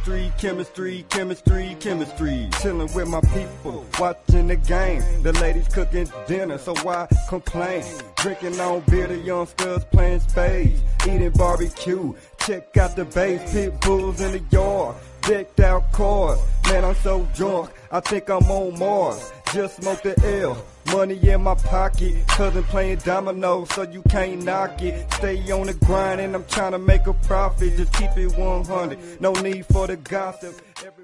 chemistry, chemistry, chemistry, chemistry. Chilling with my people, watching the game. The ladies cooking dinner, so why complain? Drinking on beer, the youngsters playing spades. Eating barbecue, check out the base. Pit bulls in the yard, decked out cars. Man, I'm so drunk, I think I'm on Mars. Just smoke the L, money in my pocket. Cousin playing dominoes, so you can't knock it. Stay on the grind and I'm trying to make a profit. Just keep it 100, no need for the gossip.